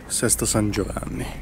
Sesto San Giovanni.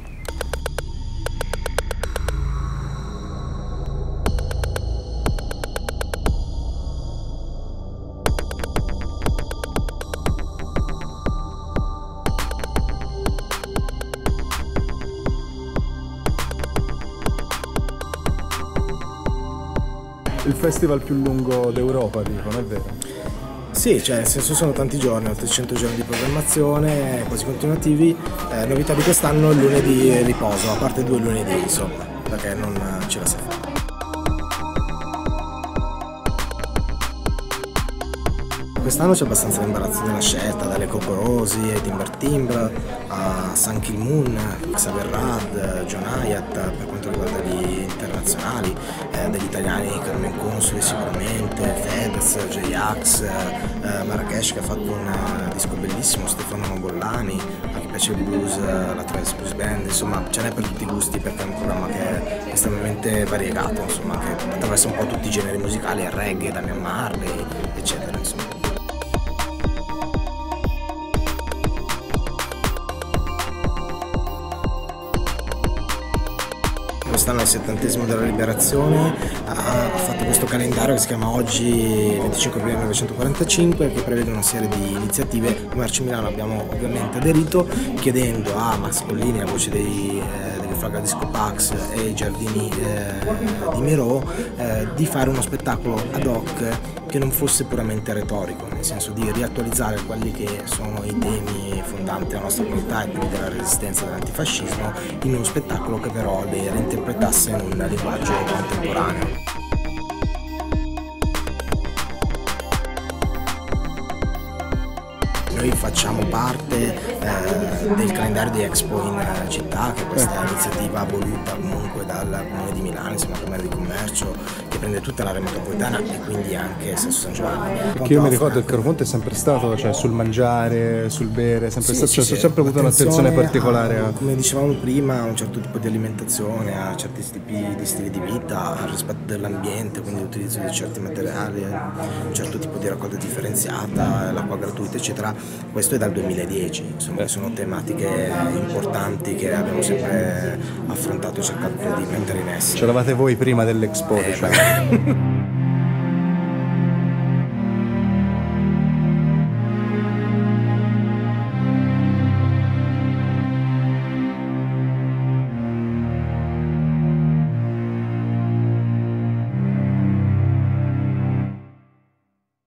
Il festival più lungo d'Europa, dicono, è vero? Sì, cioè nel senso sono tanti giorni, oltre 100 giorni di programmazione, quasi continuativi. Novità di quest'anno, il lunedì riposo, a parte 2 lunedì insomma, perché non ce la si fa. Quest'anno c'è abbastanza l'imbarazzo della scelta, dalle Cocorosi ai Timber Timbre a Sun Kill Moon, Xavier Rad, John Hiatt per quanto riguarda gli internazionali, degli italiani Carmen Consoli sicuramente, Fedez, J-Ax, Marrakesh che ha fatto un disco bellissimo, Stefano Bollani, a chi piace il blues, la Travis Blues Band, insomma ce n'è per tutti i gusti perché è un programma che è estremamente variegato, insomma, che attraversa un po' tutti i generi musicali, il reggae, Damian Marley, eccetera, insomma. Quest'anno è il 70° della liberazione, ha fatto questo calendario che si chiama Oggi 25 aprile 1945 che prevede una serie di iniziative. Come Arci Milano abbiamo ovviamente aderito chiedendo a Max Pollini, la voce degli Fraga Disco Pax e i Giardini di Miro di fare uno spettacolo ad hoc che non fosse puramente retorico, nel senso di riattualizzare quelli che sono i temi fondanti della nostra comunità e quindi della resistenza dell'antifascismo in uno spettacolo che però le reinterpretasse in un linguaggio contemporaneo. Noi facciamo parte del calendario di Expo in città, che è questa iniziativa voluta comunque dal Comune di Milano, insieme alla Camera di Commercio, che prende tutta l'area metropolitana e quindi anche Sesto San Giovanni. Perché io mi ricordo che il Carofonte è sempre stato, cioè, sul mangiare, sul bere, è sempre stato, cioè, ho sempre avuto un'attenzione particolare. Come dicevamo prima, a un certo tipo di alimentazione, a certi tipi di stili di vita, al rispetto dell'ambiente, quindi l'utilizzo di certi materiali, un certo tipo di raccolta differenziata, l'acqua gratuita, eccetera. Questo è dal 2010, insomma, sono tematiche importanti che abbiamo sempre affrontato e cercato di mettere in essere. C'eravate voi prima dell'Expo, diciamo.